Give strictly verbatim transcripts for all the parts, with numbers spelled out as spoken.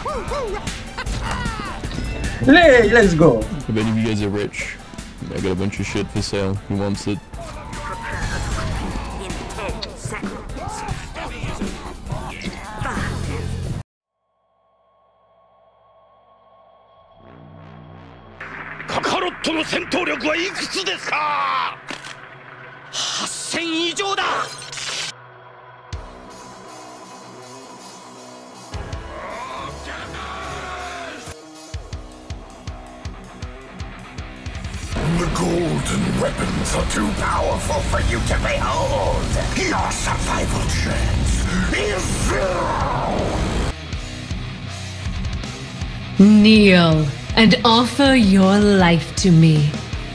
Hey, let's go! If any of you guys are rich, I got a bunch of shit for sale. Who wants it? Kakarotの戦闘力はいくつですか？はっせん以上だ。 The golden weapons are too powerful for you to behold. Your survival chance is zero. Kneel and offer your life to me.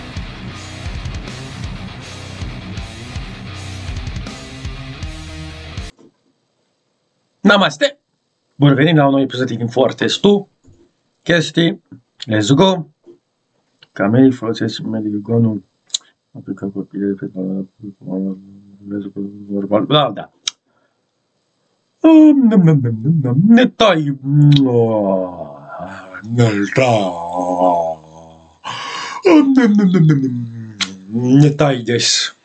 Namaste! Bun venit la un nou episod din Fortress doi. Chestii. Let's go! Camelii folosesc medigonul. Aplică copilele pe vorba. Da, da. Ne tai. Ne tai. Ne tai des.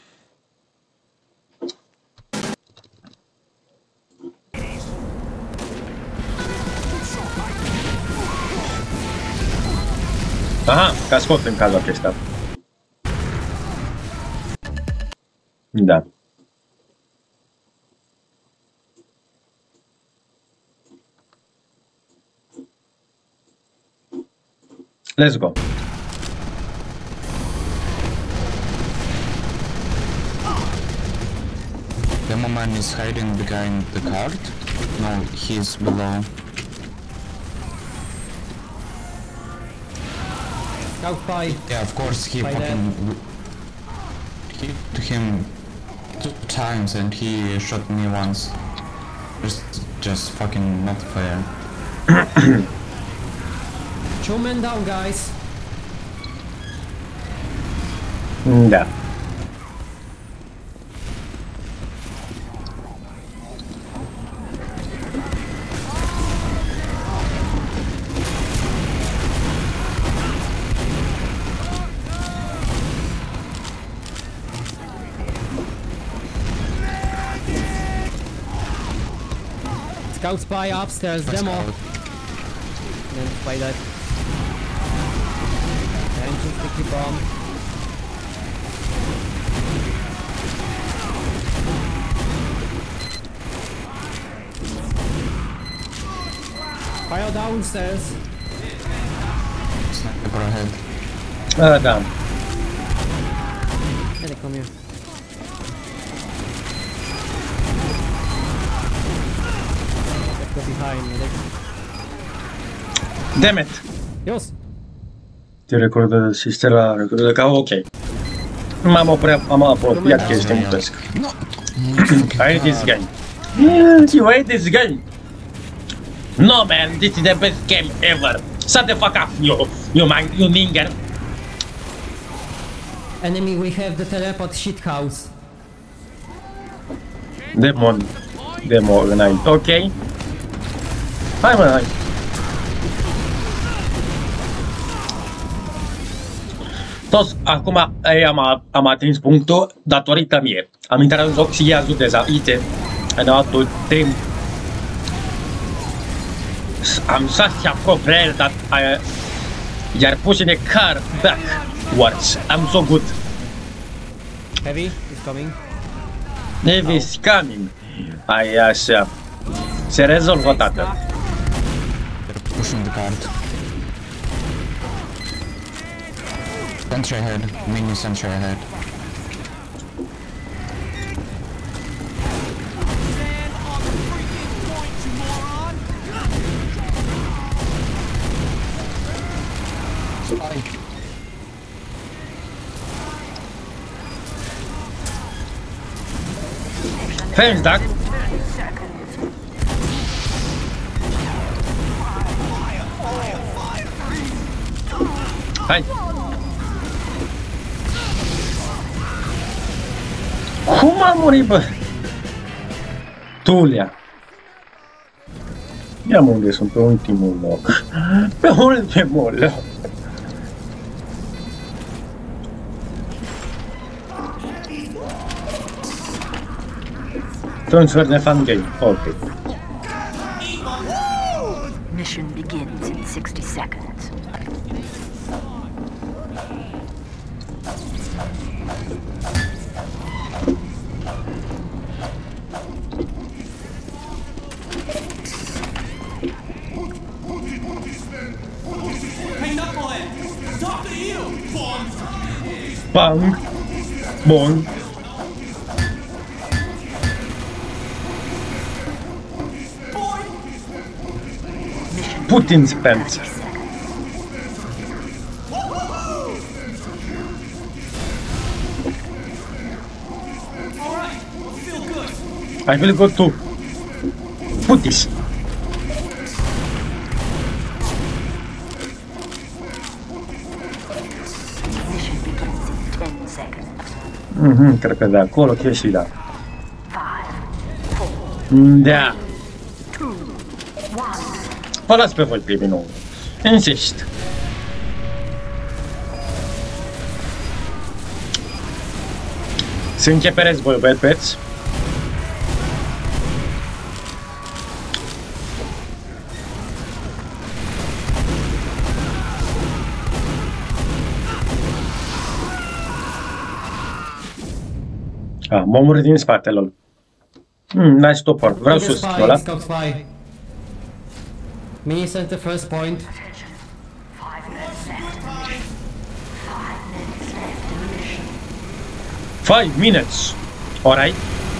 Aha, ca scot în cazul acesta. Da. Let's go. Demoman is hiding behind the cart. No, he's below. Scout by. Yeah, of course he fucking hit him two times and he shot me once. Just, just fucking not fair. Two men down, guys. Da. Scout spy upstairs, Let's demo. go. Then spy that. Engine sticky bomb. Fire downstairs. Sniper ahead. Ah, da. Yeah, they come here. Go behind me. Damn it. Jos. Ti ricordo sistema, ricordo că ok. M-am oprit, am apropiat că este mutesc. I hate this game. You hate this game. No man, this is the best game ever. Shut the fuck up, you, you man, you ninger. Enemy, we have the teleport shit house. Demon. Demo înainte, ok. Hai mă, hai. Toți, acum am, am atins punctul datorită mie. Am intrat în joc și i-a ajutat dezaite în altul timp. Am șase acoperi, dar iar pus in a car backwards. I'm so good. Heavy is coming. Heavy is coming. Ai așa. Se rezolvă, tată. They're pushing the cart. Sentry ahead. Mini sentry ahead. Spike. Thanks, Doc. Hai. Cum a murit, bă? Tulea. Ia mă unde sunt, pe ultimul loc. Pe ultimul loc. Transfer the fun game. Ok. Mission begins in sixty seconds. Bang. Bun. Putin's pants. I feel good too. Put this. Mhm, cred că de acolo chestii, da. Da. Vă las pe voi primii nou. Insist. Să începereți voi, băieți. Ah, m-am murit din spate, lol. Hmm, nice topper. Vreau sus, ăla. Mini center first point. Five minutes. Alright.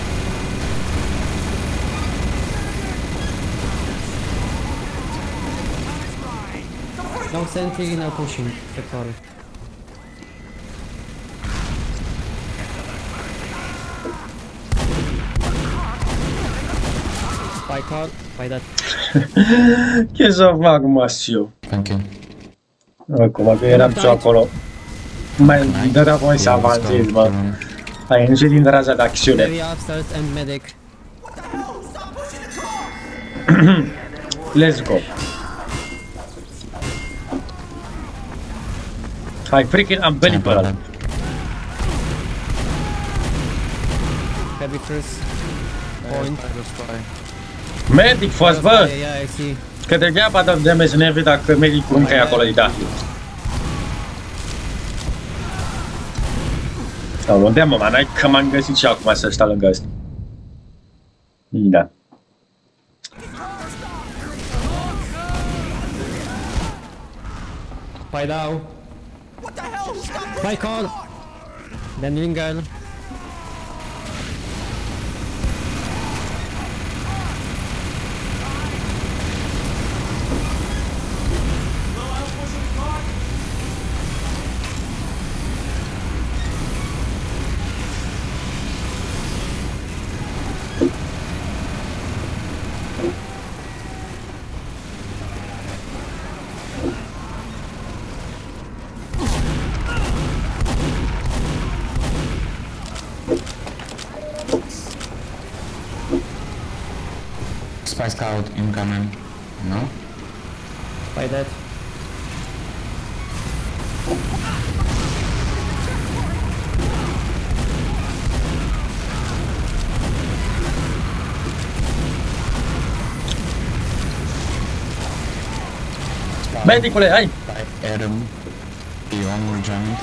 No sentry, no pushing. Sector. Spy card, spy that. Ce să fac, Masio? Thank you. Acum că eram și acolo. Mai dădea voi să avansezi, mă. Ai ieșit din raza de acțiune. Heavy upstairs and medic. Let's go. Hai, freaking unbelievable. Heavy first point. Medic first, bă! Yeah, I see. Că degeaba dăm damage în heavy dacă medicul încă e acolo de dat. Sau unde mă, man, că m-am găsit și acum să stau lângă ăsta. Da. Spy down. Spy call. Then Linger. Spy scout incoming. No? Spy that. Medicule, hai! Spy Adam. The only giant.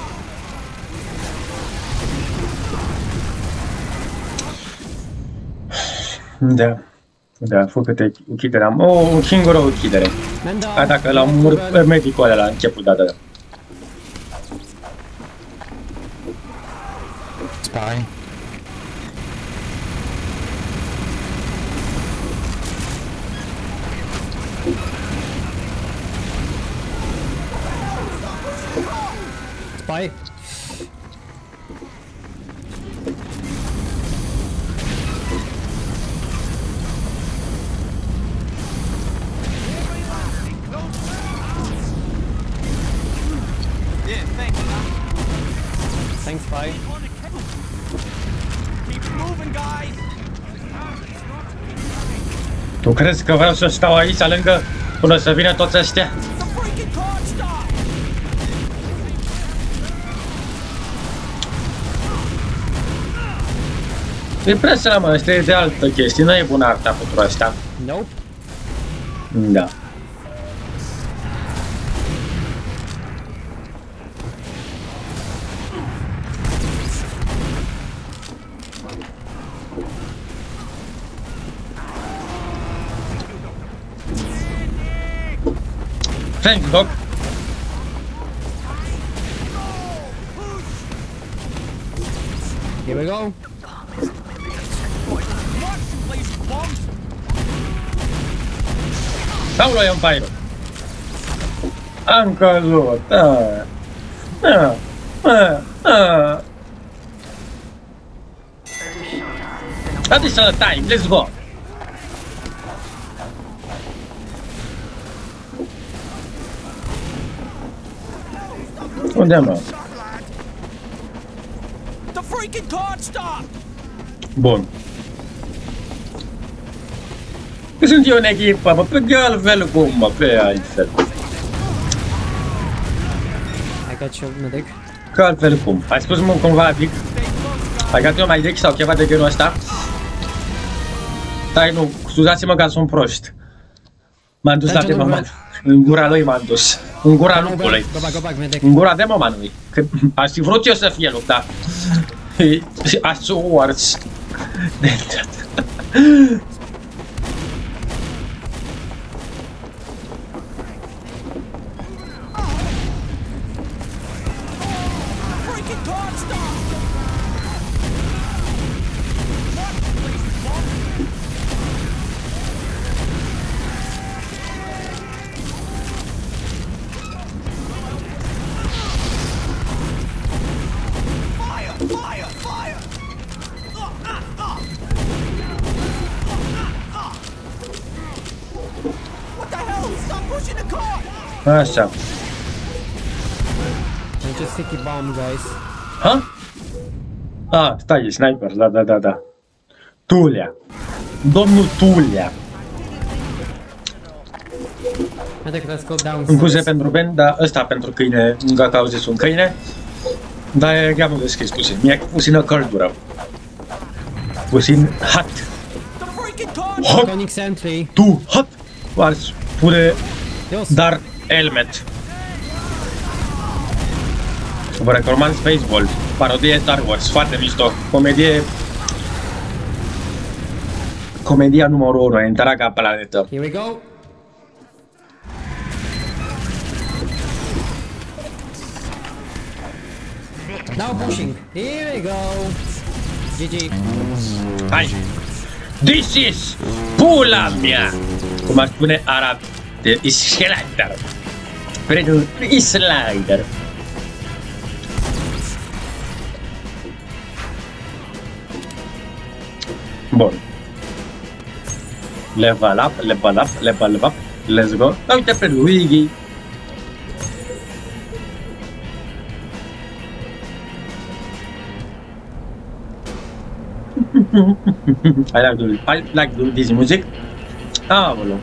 Da. Da, făcut uchiderea. O, o singură uchidere. A, dacă l-am omorât pe medicul ăla la început, da, da, da. Spy. Spy. Thanks, Spy. Keep moving, guys. Tu crezi că vreau să stau aici lângă până să vină toți ăștia? E prea seama, asta e de altă chestie, nu e bună arta pentru asta. Nope. Da. Thanks, Doc. Here we go. Aolo, e un paio. Am căzut. Ah. Ah. Ah. Ah. Additional time, let's go. Unde mă? Bun. Sunt eu în echipă, mă, pe altfel cum, mă, pe altfel. I got you, medic. Că altfel cum. Ai spus-mă cumva, Vic? Ai gat eu mai dic sau ceva de genul ăsta? Stai, nu, scuzați-mă că sunt proști. M-am dus la demo, în gura lui m-am dus. În gura lupului. În gura demomanului. Că aș fi vrut eu să fie lup, dar... Aș urs. Așa. Just sticky bomb, guys. Ha? Ah, stai, e sniper, da, da, da, da. Tulea. Domnul Tulea. Medic, let's go down. Scuze pentru Ben, dar ăsta pentru câine, încă că auziți un câine. Dar e geamul deschis puțin, mi-e puțină căldură. Puțin hot. Hot! Tu, hot! Ar spune dar helmet. Vă recomand Spaceball, parodie Star Wars, foarte mișto, comedie... Comedia numărul unu, întreaga planetă. Here we go. Now pushing. Here we go. G G. Hai. This is pula mea. Cum ar spune arab de Slider. Predul Slider. Bun. Level up, level up, level up. Let's go. Uite pe Luigi. I like to I like to this music. Ah, well.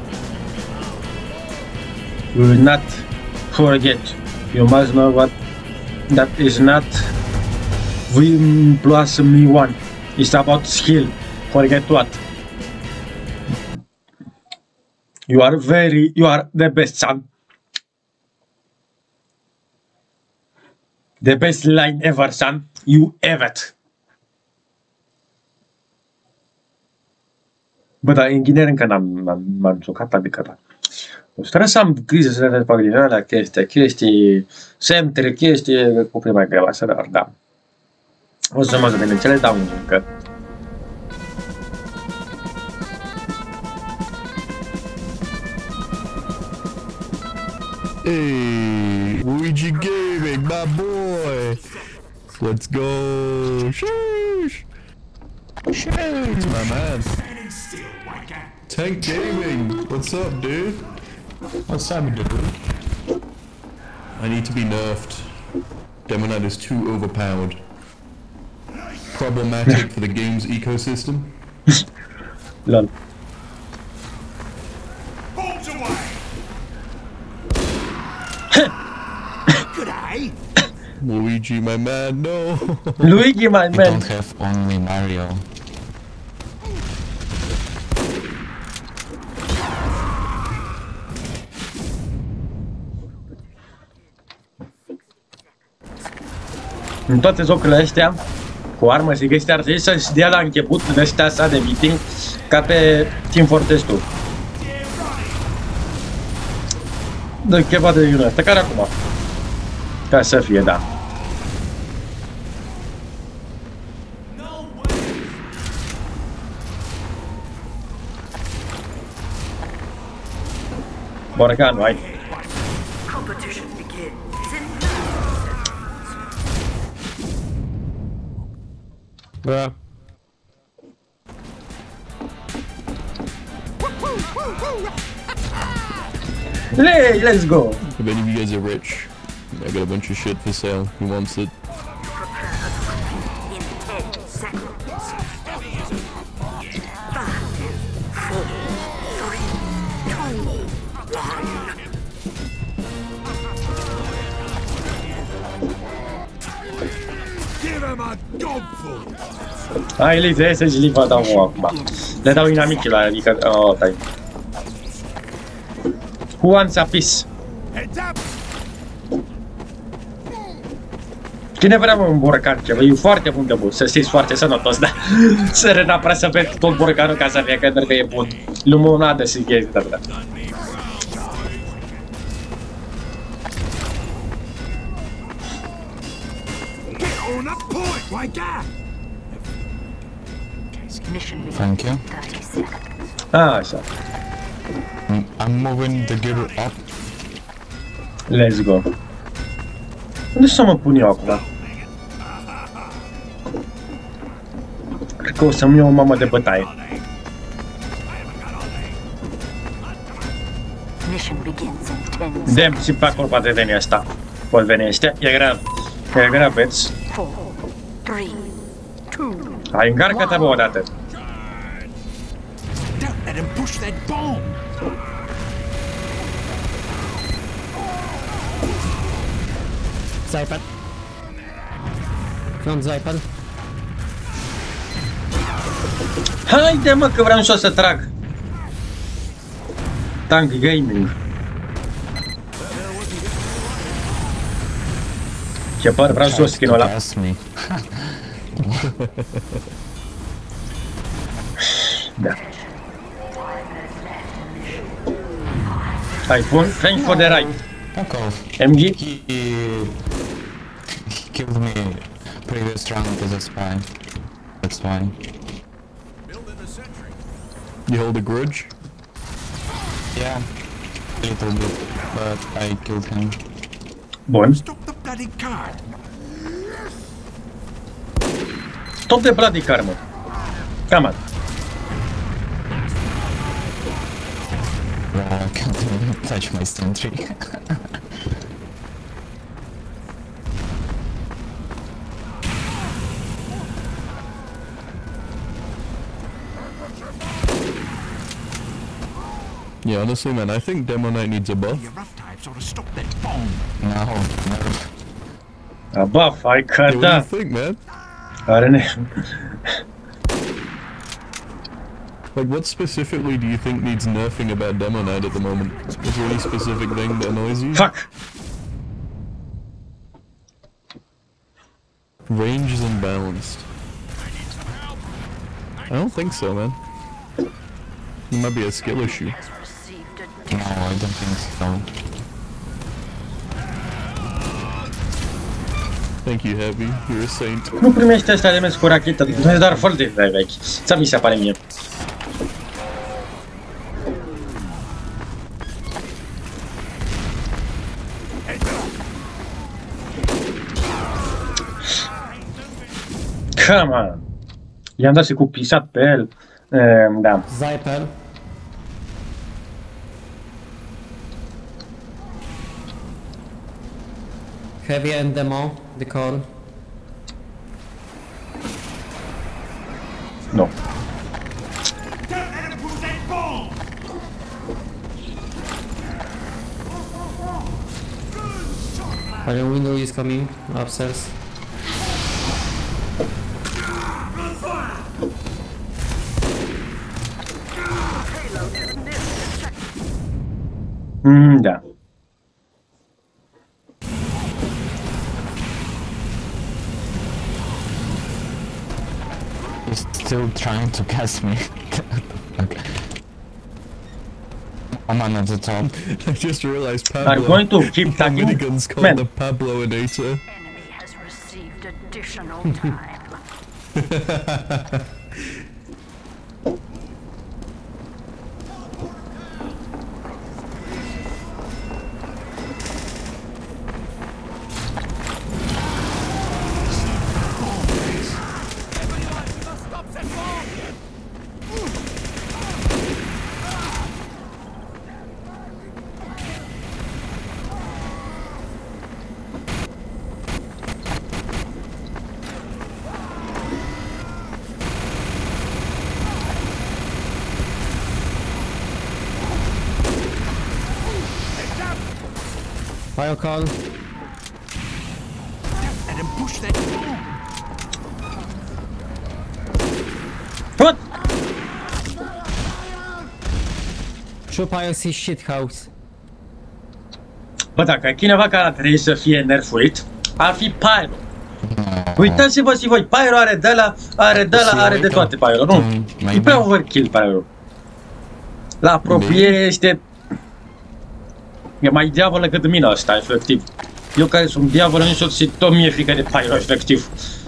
You will not forget. You must know what that is not Vim plus me one. It's about skill. Forget what. You are very, you are the best, son. The best line ever, son. You ever. Bă, dar inginer încă n-am jucat, adică da. O să trebuie să am grijă să le fac din alea chestii, chestii, semtre, chestii, cu prima greu, așa, dar da. O să mă gândesc, de ce le dau încă. Hey, Luigi Gaming, my boy! Let's go! Sheesh! Sheesh, my man! Tank Gaming! What's up, dude? What's up, dude? I need to be nerfed. Demon Knight is too overpowered. Problematic for the game's ecosystem. Lol. Luigi, my man, no. Luigi, my We man. don't have only Mario. În toate jocurile astea, cu armă, zic, ăștia ar trebui să-și dea la început de ăștia sa de meeting, ca pe Team Fortress doi. De cheva de genul ăsta, care acum? Ca să fie, da. Borcan, hai. Competition begins in Bruh. Hey, let's go! If any of you guys are rich, I got a bunch of shit for sale. Who wants it? in ten seconds. Five, four, three, two, one. Give him a dogful! Hai, Liz, hai să-și li vă dau acum. Le dau inamicii adică... Oh, tai. Who wants a piece? Heads up! Cine vrea un borcan ceva? E foarte bun de bun, să știți, foarte sănătos, da? Să renapra să vezi tot borcanul ca să fie că că e bun. Luminată și chestii, da, da. Get on a point like that! Mission begins Thank you. in thirty seconds. A, așa. Mm, I'm moving the gear up. Let's go. Unde să mă pun eu acum? Cred că o să-mi iau o mamă de bătaie. Mission begins in ten seconds. Dem, și pe acolo poate veni asta. Pot veni ăștia. E grav. E grav, veți. Four, three, two, Hai, încarcă-te bă odată. Don't let him push that bomb! Zypad. From Zypad. Haide mă, că vreau și eu să trag. Tank Gaming. Ce păr, vreau și eu skin-ul ăla. Pass me. Da. Hai, bun. Thanks for the ride. Fuck off. M G? He, he killed me previous round as a spy. That's why. You hold a grudge? Yeah, a little bit, but I killed him. Bun. Stop the bloody car! Stop de bloody car, mă. Come on. Bro, I can't even touch my sentry. Yeah, honestly, man, I think Demo Knight needs a buff. Your rough types ought to stop that bomb! No, no. A buff, hai că Yeah, what do da. you think, man? Are ne... Like, what specifically do you think needs nerfing about Demo Knight at the moment? Is there any specific thing that annoys you? Fuck! Range is unbalanced. I don't think so, man. It might be a skill issue. received a No, I don't think so. Thank you, Heavy. You're a saint. Nu primește astea de mers cu rachetă, nu doar foarte de vechi. Ți-a mi se pare mie. Come on! I-am dat și cu pisat pe el. Ehm, da. Zypad. Heavy and demo, the call. Nu. Don't let him push that bomb! Iron window is coming upstairs. Mm, da. He's still trying to cast me. Okay. I'm on at the top. I just realized Pablo. I'm going to keep the tagging. minigun's called Man. the Pablo-inator. Enemy has received additional time. Fire call. What? Show Pius his shit house. Bă, dacă e cineva care ar trebui să fie nerfuit, ar fi Pyro. Uitați-vă și voi, Pyro are de la, are de la, are de toate Pyro, nu? E prea overkill Pyro. La apropiere este... E mai diavolă decât mine ăsta, efectiv. Eu care sunt diavolă, nici și tot mi-e frică de Pyro, efectiv.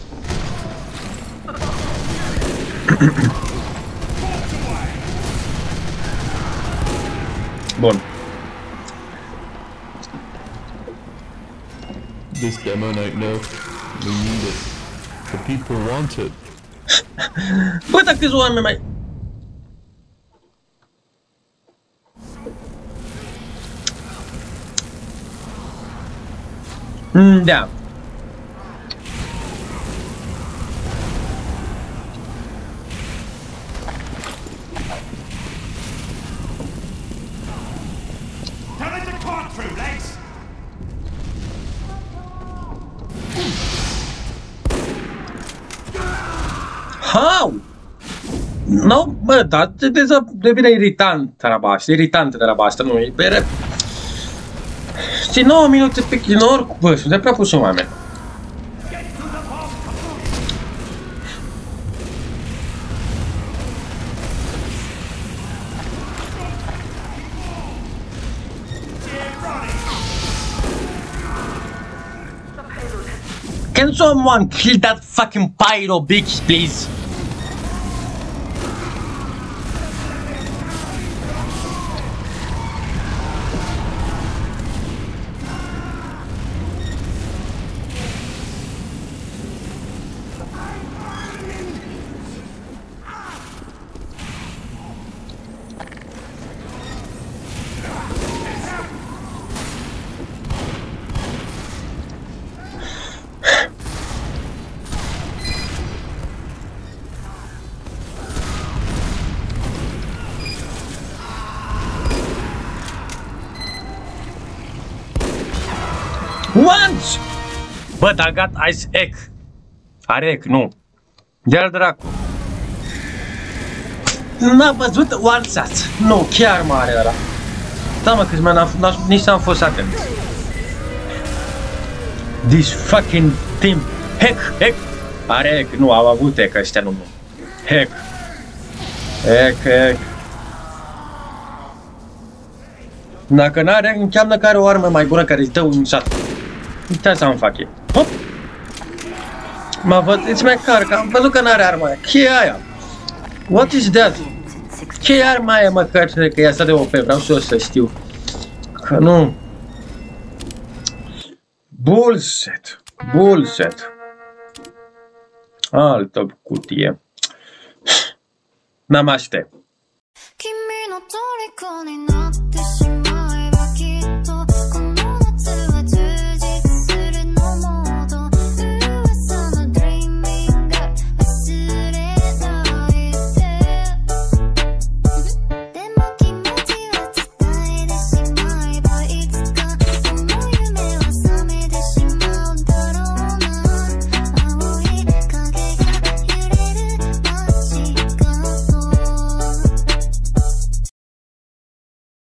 Bun. This Demo Knight nerf. We need it. The people want it. Bă, dar câți oameni mai... Mm, da. How? No, bă, da, devine irritant treaba asta, irritant treaba asta, nu, e bere... Și nouă minute pe chinor, bă, suntem prea puși oameni. Can someone kill that fucking pyro bitch, please? Once! Bă, dar gata, ice egg. Are egg, nu. De-al dracu. N-a văzut one shot. Nu, chiar mare ăla. Da, mă, câți mai nici n-am fost atent. This fucking team. Hack, hack. Are egg, nu, au avut egg ăștia, nu. Hack. Hack, hack. Dacă n-are egg, înseamnă că are o armă mai bună care îți dă un shot. Uitați să-mi fac e. Hop! Mă văd, it's my car, că am văzut că n-are arma aia. Ce e aia? What is that? Ce e arma aia, măcar, că e asta de O P? Vreau și eu să știu. Că nu... Bullshit. Bullshit. Altă cutie. Namaste.